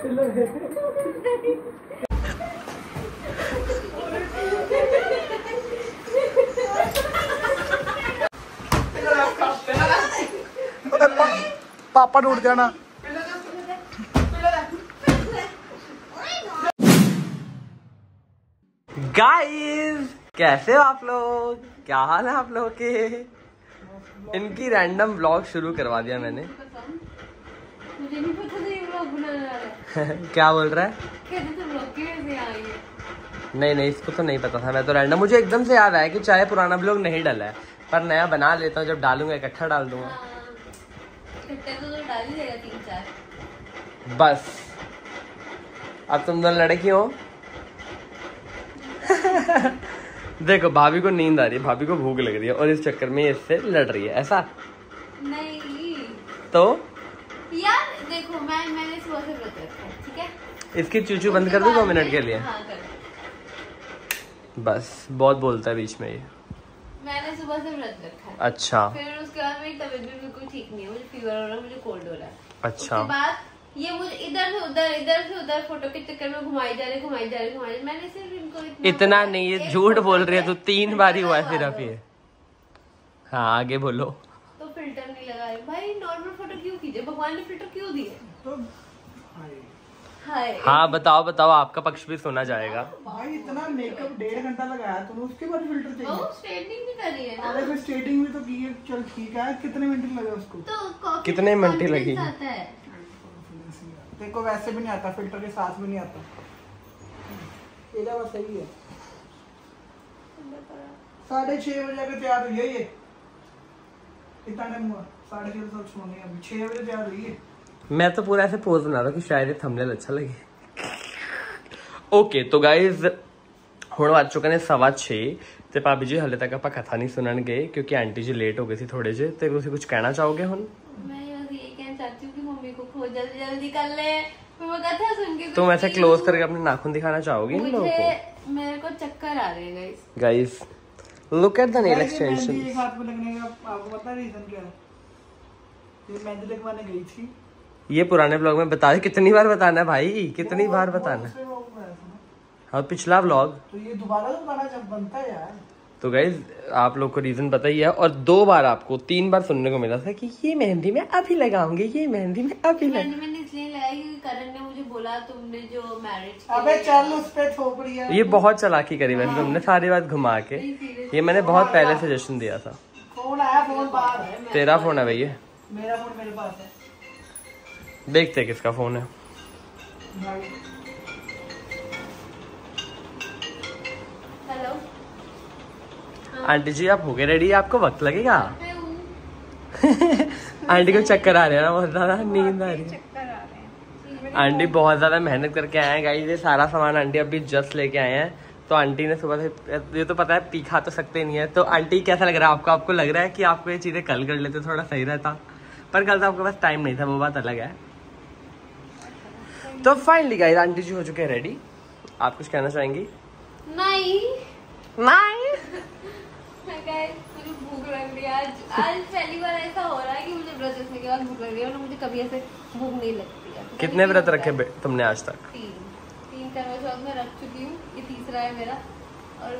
पापा ने उठ जाना। गाइस कैसे हो आप लोग, क्या हाल है आप लोगों के। इनकी रैंडम व्लॉग शुरू करवा दिया मैंने। मुझे नहीं पता था ये व्लॉग बनाने वाला है। क्या बोल रहा है? कहते तो व्लॉग कैसे आई है। नहीं इसको तो नहीं पता था, मैं तो रैंडम, मुझे एकदम से याद आया कि चाहे पुराना ब्लॉग नहीं डाला है पर नया बना लेता हूँ, जब डालूंगा इकट्ठा डाल दूंगा। तो डाल ही देगा 3-4 बस अब तुम दोनों लड़की हो। देखो भाभी को नींद आ रही है, भाभी को भूख लग रही है और इस चक्कर में इससे लड़ रही है, ऐसा नहीं तो यार देखो मैंने सुबह से व्रत रखा है, ठीक है। इसकी चूचू बंद कर दो 2 मिनट के लिए। हाँ, कर। बस बहुत बोलता है बीच में ये। मैंने सुबह से व्रत रखा है। अच्छा। फिर उसके बाद मेरी तबीयत भी बिल्कुल ठीक नहीं है, मुझे फीवर हो रहा है, मुझे कोल्ड हो रहा है। अच्छा। उसके बाद ये मुझे इधर से उधर फोटो के चक्कर में घुमाई जा रहे। मैंने सिर्फ इनको इतना नहीं, ये झूठ बोल रही है तो 3 बार ही हुआ है सिर्फ ये। हाँ आगे बोलो। तो फिल्टर नहीं लगा रहे भाई, नॉर्मल फोटो क्यों खींचे, भगवान ने फिल्टर क्यों दिए। तो हाँ बताओ आपका पक्ष भी सुना जाएगा। भाई इतना मेकअप 1.5 घंटा लगाया तुमने, उसके बाद फिल्टर चाहिए। वो स्ट्रेटनिंग भी करी है ना। अरे फिर स्ट्रेटिंग भी तो की है, चल ठीक है। कितने मिनट लगे उसको? तो कितने मिनट लगी? देखो वैसे भी नहीं आता, फिल्टर के साथ भी नहीं आता। ये तो बस सही है। 6:30 बजे अगर तैयार हुई है ये, इतना टाइम हुआ 6:30 सब सोने, अभी 6 बजे तैयार हुई है। मैं तो पूरा ऐसे पोज बना रहा हूँ कि शायद ये थंबनेल अच्छा लगे। ओके तो गाइज हुण ਵੱਜ चुके ने 6:15 ਤੇ ਭਾਬੀ ਜੀ ਹਲੇ ਤੱਕ ਆਪਾਂ ਕਥਾ ਨਹੀਂ ਸੁਣਨ ਗਏ क्योंकि आंटी जी लेट हो गई थी थोड़े जे। ਤੇ ਤੁਸੀਂ कुछ कहना चाहोगे हुण? मैं ये कहना चाहती हूँ कि मम्मी को खोज जल्दी कर ले, मैं कथा सुन के। तुम ऐसे क्लोज करके अपने नाखून दिखाना चाहोगे इन लोगों को? मेरे को चक्कर आ रहे हैं guys look at the nail extension. एक हाथ में लगने का आपको पता रीजन क्या है? ये मेहंदी लगवाने गई थी। ये पुराने ब्लॉग में बता, कितनी बार बताना है भाई, कितनी बार बताना है। हाँ पिछला व्लॉग तो ये दोबारा जब बनता है यार। तो गाइज आप लोग को रीजन पता ही है, और 2 बार आपको 3 बार सुनने को मिला था कि ये मेहंदी में अभी लगाऊंगी, ये मेहंदी में अभी मैंने इसलिए लगाई क्योंकि करण ने मुझे बोला तुमने जो मैरिज। अबे चल उस पे थोप रही है। ये बहुत चालाकी करी वैसे तुमने, सारी बात घुमा के। ये मैंने बहुत पहले सजेशन दिया था। फोन आया, फोन बाहर है। तेरा फोन है भैया? मेरा फोन मेरे पास है। देखते किसका फोन है। हेलो आंटी जी आप हो गए रेडी? आपको वक्त लगेगा? आंटी को चक्कर आ रहे हैं ना, बहुत ज्यादा नींद आ रही है। आंटी बहुत ज्यादा मेहनत करके आए हैं गाइस, ये सारा सामान आंटी अभी जस्ट लेके आए हैं। तो आंटी ने सुबह से, ये तो पता है पीखा तो सकते नहीं है। तो आंटी कैसा लग रहा है आपको? आपको लग रहा है कि आपको ये चीजें कल कर लेते थोड़ा सही रहता, पर कल तो आपके पास टाइम नहीं था, वो बात अलग है। तो फाइनली गाइस आंटी जी हो चुके हैं रेडी। आप कुछ कहना चाहेंगी? नहीं मुझे भूख लग रही है आज पहली बार ऐसा हो रहा है कि मुझे व्रत रखने के बाद भूख लग रही है, और मुझे कभी ऐसे भूख नहीं लगती है। कितने व्रत रखे तुमने आज तक? 3 करवा चौथ में रख चुकी हूँ, ये तीसरा है मेरा। और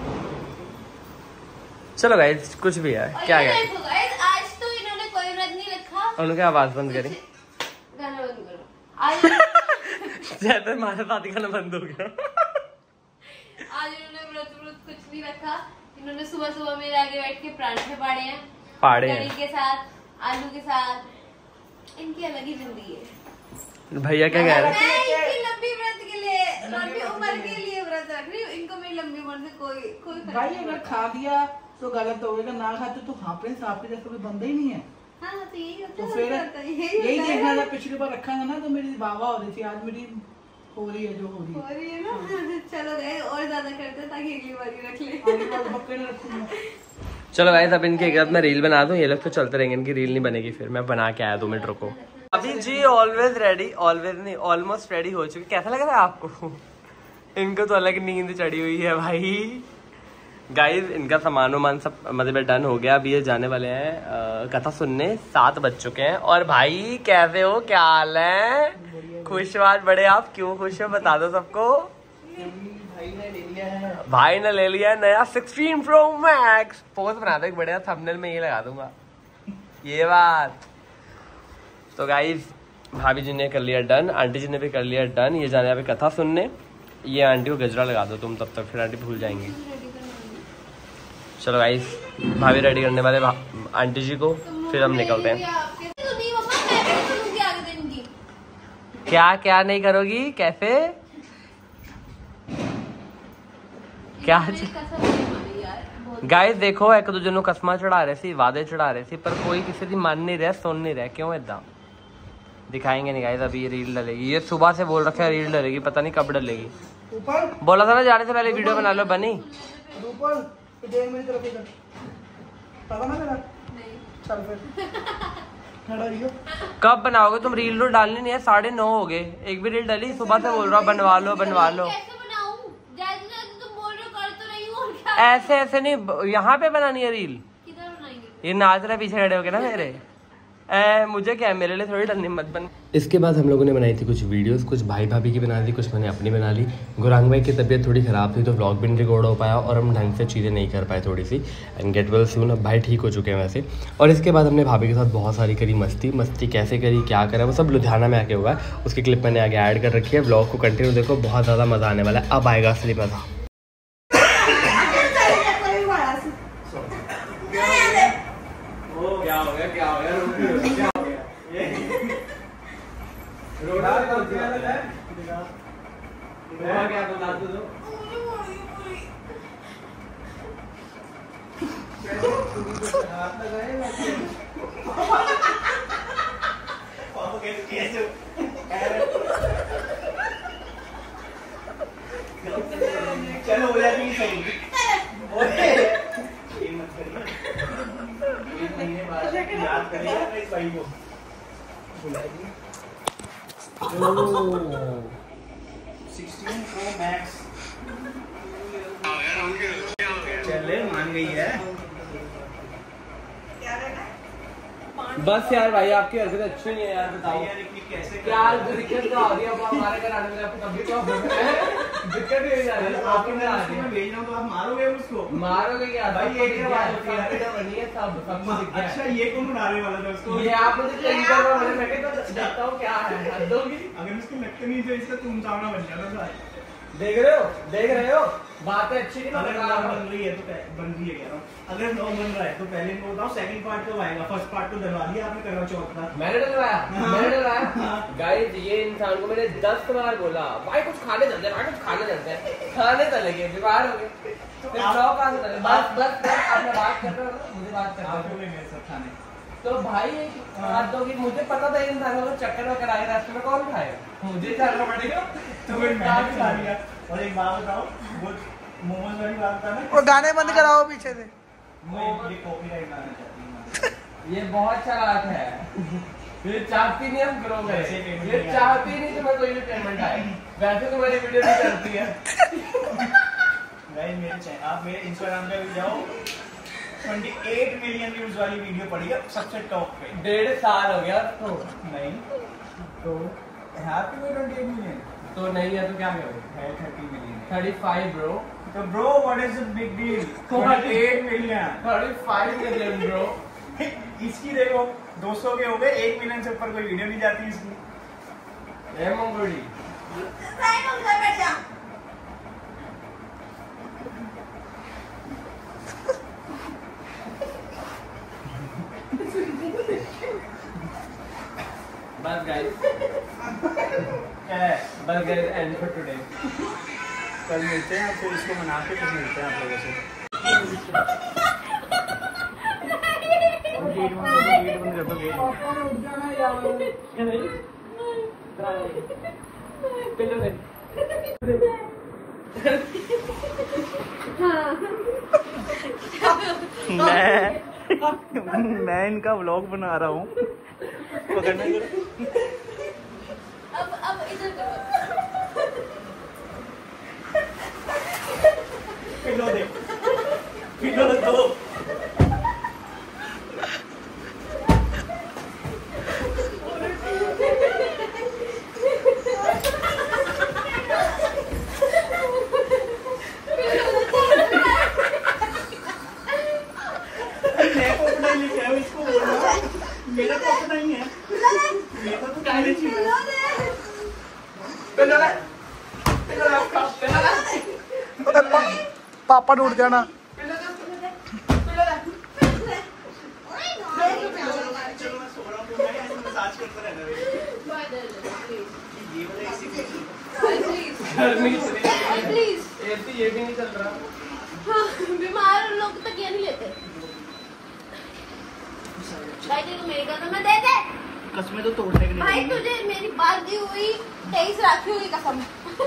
चलो गाइस कुछ भी है, क्या है आज तो इन्होंने कोई व्रत नहीं रखा। उन्होंने आवाज बंद करी, गाना बंद करो आज। जैसे हमारे साथी खाना बंद हो गया। आज इन्होंने व्रत कुछ नहीं रखा। इन्होंने सुबह मेरे आगे बैठ के पराठे पाड़े हैं कढ़ी के साथ, आलू के साथ। इनकी अलग ही जिंदगी है। भैया क्या कह रहे हैं? मैं इनकी लंबी व्रत के लिए, लंबी उम्र के लिए व्रत रख रही हूँ। इनको मेरी लंबी उम्र से कोई भाई अगर खा लिया तो गलत होगा, ना खाते तो खापे सांप जैसा कोई बंदा ही नहीं है। हाँ तो यही होता तो है। फिर यही देखना था, पिछली बार रखा था ना तो मेरी वाहवा हो रही थी, आज मेरी हो रही है जो हो रही है ना। चलो गए और ज्यादा करते हैं ताकि अगली बार ही रख ले। चलो गाइस अब इनके एक मैं रील बना दूं, ये लोग तो चलते रहेंगे, इनकी रील नहीं बनेगी फिर मैं बना के आया 2 मिनट रुको। अभी जी ऑलवेज रेडी, ऑलवेज नहीं ऑलमोस्ट रेडी हो चुकी। कैसा लग रहा है आपको? इनको तो अलग नींद चढ़ी हुई है भाई। गाइस इनका सामान वामान सब मतलब डन हो गया। अभी ये जाने वाले हैं कथा सुनने। 7 बज चुके हैं। और भाई कैसे हो, क्या हाल है? खुश बात बड़े, आप क्यों खुश हो बता दो सबको। भाई ने ले लिया है नया 16 Pro Max। पोस्ट बना दो एक बढ़िया, थंबनेल में ये लगा दूंगा ये बात। तो गाइस भाभी जी ने कर लिया डन, आंटी जी ने भी कर लिया डन। ये जाने अभी कथा सुनने। ये आंटी को गजरा लगा दो तुम तब तक, फिर आंटी भूल जाएंगी। चलो गाइस भाभी रेडी करने वाले आंटी जी को, फिर हम निकलते हैं। क्या क्या नहीं करोगी, कैसे क्या? गाइस देखो एक दूजे ਨੂੰ ਕਸਮਾਂ ਚੜਾ ਰਹੇ ਸੀ, वादे चढ़ा रहे सी, पर कोई किसी की मान नहीं रहा, सुन नहीं रहा। क्यों इदा दिखाएंगे नहीं गाइस। अभी ये रील डलेगी, ये सुबह से बोल रखा है रील डलेगी, पता नहीं कब डलेगी। बोला था ना जाने से पहले वीडियो बना लो। बनी कब बनाओगे तुम रील? तो डालनी नहीं है, 9:30 हो गए, एक भी रील डली। सुबह से बोल रहा हूँ बनवा लो बनवा लो। ऐसे ऐसे नहीं, यहाँ पे बनानी है रील। ये नाच रहा पीछे खड़े हो गए ना मेरे। मुझे क्या है, मेरे लिए थोड़ी डरनी मत बन। इसके बाद हम लोगों ने बनाई थी कुछ वीडियोस, कुछ भाई भाभी की बना दी, कुछ मैंने अपनी बना ली। गुरांग भाई की तबीयत थोड़ी ख़राब थी तो व्लॉग भी नहीं रिकॉर्ड हो पाया और हम ढंग से चीज़ें नहीं कर पाए थोड़ी सी। एंड गेट वेल सून, अब भाई ठीक हो चुके हैं वैसे। और इसके बाद हमने भाभी के साथ बहुत सारी करी मस्ती कैसे करी, क्या करा, वो सब लुधियाना में आके हुआ है। उसकी क्लिप मैंने आगे ऐड कर रखी है। व्लॉग को कंटिन्यू देखो, बहुत ज़्यादा मज़ा आने वाला है। अब आएगा असली मज़ा। चलो हो जाएगी सही। याद करिएगा इस भाई को। 16 Pro Max चले मान गई है। बस यार भाई आपकी हरकत अच्छी नहीं है यार, बताओ कैसे क्या दिक्कत क्या हो रही है? अब हमारे घर आने में आपको तभी तो दिक्कत नहीं आ रही है। आपको मैं भेज रहा हूँ तो आप मारोगे उसको? मारोगे क्या भाई? ये बनी है सब कुछ दिख गया। अच्छा ये कौन उड़ाने वाला था उसको? ये आप मुझे चेंज कर रहे हो, मैं तो देखता हूँ क्या है। हद होगी अगर उसको लगता नहीं तो इसका तुम सामना बन जाना था। देख रहे हो बातें अच्छी नहीं अगर बन रही है तो बन रही है कह रहा हूँ। अगर नो बन रहा है तो पहले इनको बताओ सेकंड पार्ट कब आएगा? फर्स्ट पार्ट तो डलवा दिया आपने करवा चौथ का। मैंने डलवाया गाइस। ये इंसान को मैंने 10 बार बोला भाई कुछ खाने चलते हैं, भाई कुछ खाने चलते हैं। खाने चले गए, बीमार हो गए। बस आपने बात कर रहे हो, मुझे बात कर रहे हो सब खाने। तो भाई बात होगी, मुझे पता था इंसान को चक्कर वक्कर आए रास्ते में, कौन खाएगा? मुझे जाना पड़ेगा। तो फिर मैंने खा लिया। और एक बात बताओ, वो मोमोज वाली बात था ना, वो गाने बंद कराओ पीछे से। ये कॉपीराइट आना चाहती है। ये बहुत चालाक है। ये चाहती नहीं हम ग्रो करें, ये चाहती नहीं तुम्हें कोई भी पेमेंट आए। वैसे तुम्हारी वीडियो नहीं करती है। आप मेरे इंस्टाग्राम पे भी जाओ, 28 मिलियन व्यूज वाली वीडियो पड़ी है सबसे टॉप पे। 1.5 साल हो गया तो नहीं तो हैप्पी में 28 मिलियन तो नहीं है तो क्या करोगे? है 30 मिलियन 35 ब्रो। तो bro what is the big deal? 28 million 35 million bro. इसकी देखो 200 के हो गए, 1 मिलियन से ऊपर कोई वीडियो नहीं जाती इसकी। मंगोड़ी बस गाइस क्या है? बस गाइस एंड फॉर टुडे। कल मिलते हैं, फिर इसको मना के फिर मिलते हैं आप लोगों से। गेट बंद कर दो, गेट मैं इनका व्लॉग बना रहा हूँ। पकड़ना अब इधर करो। पापा ने उठ जाना। ये भी नहीं चल रहा। बीमार लोग तक ये नहीं लेते। भाई तेरे मेरे कसम में दे दे। कसमें तो तोड़ने के लिए। भाई तुझे मेरी बात दी हुई 23 राखी हुई कसम।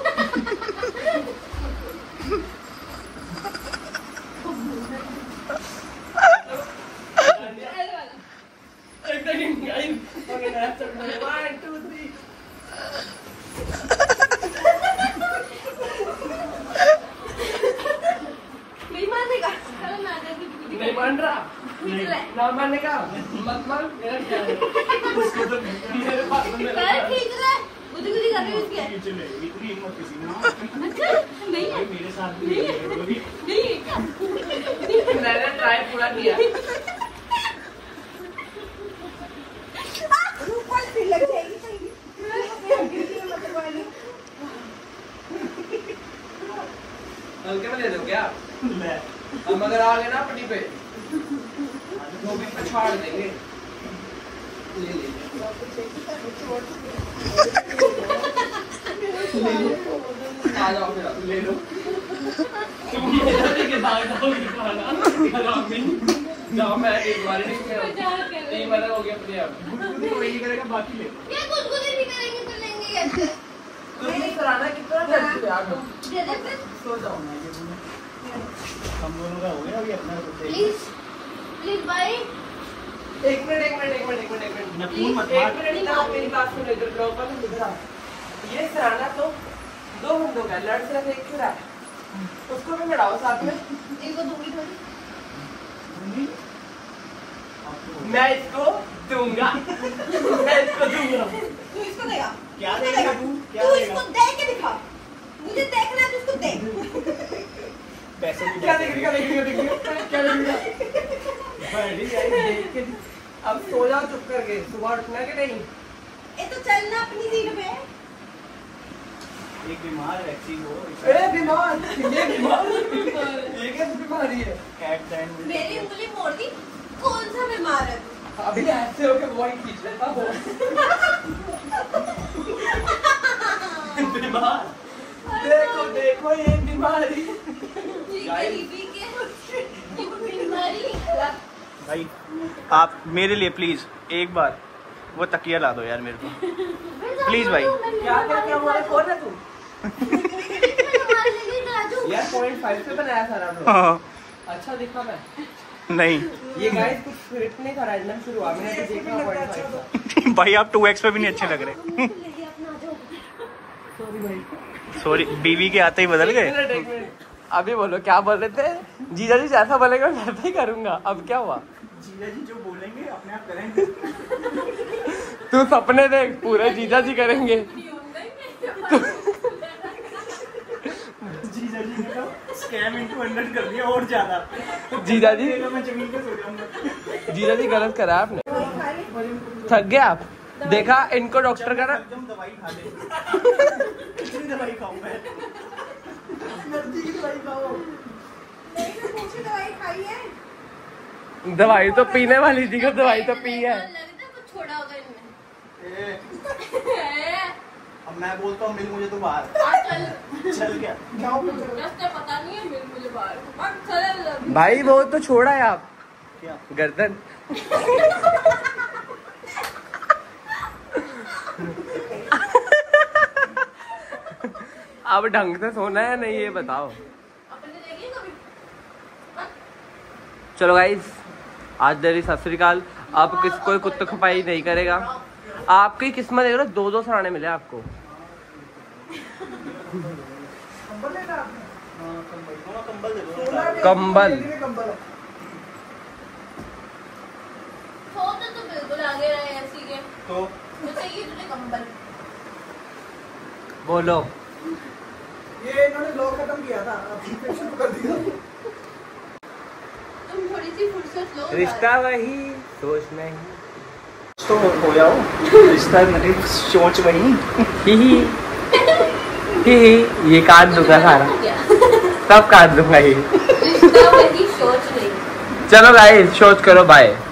नहीं मान रहा। ना मानने का मत मान। मेरा क्या है? उसको तो मेरे पास में ठीक है। गुदी गुदी कर रही है इसके। इतनी हिम्मत किसी ने। अच्छा नहीं है। मेरे साथ भी नहीं है क्या? मैंने ट्राई पूरा किया। लग जाएगी हल्के में ले दो क्या? हम अगर आ गए ना पट्टी पे तो भी पछाड़ देंगे। ले ले आ जाओ फिर ले लो। जाओ मैं एक बार नहीं हो गया अपने आप। वही करेगा बाकी ले। ये कुछ नहीं करेंगे तो लेंगे कैसे? कराना कितना जल्दी आ जाओ। दे दे फिर। सो जाओ ना ये हम दोनों का हो गया अभी अपना। प्लीज प्लीज भाई। एक मिनट नपून मत एक मिनट ना मेरी बात सुनो। इधर ब्लॉग पर इधर आ। ये सराहना तो 2 बंदों का लड़ सिर्फ एक क्यों रहा है? उसको भी लड़ाओ साथ में। इनको दूंगी थोड़ी। मैं इसको दूंगा। मैं इसको दूंगा। तू इसको देगा। क्या देगा तू? क्या तू देगा? इसको दे के दिखा। मुझे देखना है तो इसको दे। पैसे भी क्या देखेगा? अब सो जाओ चुप करके। सुबह उठना कि नहीं? ये तो चलना अपनी सीट पे। एक बीमार व्यक्ति हो। बीमार ये कैसी बीमारी है? कैट एंड मेरी उंगली मोड़ दी। कौन सा बीमार है तू? अभी ऐसे होके वही खींच लेता हो। बीमार। देखो ये बीमारी। बीमारी। भाई आप मेरे लिए प्लीज एक बार वो तकिया ला दो यार मेरे को। प्लीज भाई। क्या हुआ? कौन है तू? यार 0.5 पे बनाया सारा ब्लॉग। अच्छा दिखा मैं? नहीं ये गाइस कुछ फिट नहीं था। रैंडम शुरू हुआ। मैंने देखा 0.5 भाई आप 2x पे भी नहीं अच्छे लग रहे। सॉरी भाई। सॉरी बीवी के आते ही बदल गए। एक मिनट। अभी बोलो क्या बोल रहे थे? जीजा जी जैसा बोलेंगे वैसा ही करूंगा। अब क्या हुआ? जीजा जी जो बोलेंगे अपने आप करेंगे। तू सपने देख पूरे जीजा जी करेंगे। जीजा जी ने तो स्कैम इनटू 100 कर दिया और ज्यादा। जीजा जी मैं जमीन पे सो जाऊंगा। जीजा जी गलत करा आपने। थक गए आप? देखा इनको डॉक्टर का ना दवाई खा ले। कितनी दवाई खाऊं मैं? दवाई खाई है। दवाई तो पीने वाली थी। दवाई तो पी है। कुछ छोड़ा होगा इनमें। अब मैं बोलता हूँ मिल मुझे तो बाहर। चल क्या? रास्ता पता नहीं है। मिल मुझे बाहर। चल भाई वो तो छोड़ा है आप। क्या? गर्दन। अब ढंग से सोना है नहीं ये बताओ। अपने देखिए कभी। चलो गाइस आज देरी सत श्री अकाल। अब कोई कुत्ते खपाई नहीं करेगा। आपकी किस्मत देख लो 2-2 सराहने मिले आपको। कंबल तो बिल्कुल आगे रहे ऐसी के। तो चाहिए तुझे कंबल। बोलो। ये इन्होंने ब्लॉग खत्म किया था। अब फिर शुरू कर दिया। तुम थोड़ी सी फुर्सत लो। रिश्ता वही सोच नहीं। तो हो जाओ, रिश्ता मतलब सोच वही। ये काट दूंगा सारा, सब काट दूंगा ये। रिश्ता वही, सोच नहीं। चलो गाइस, सोच करो, बाय।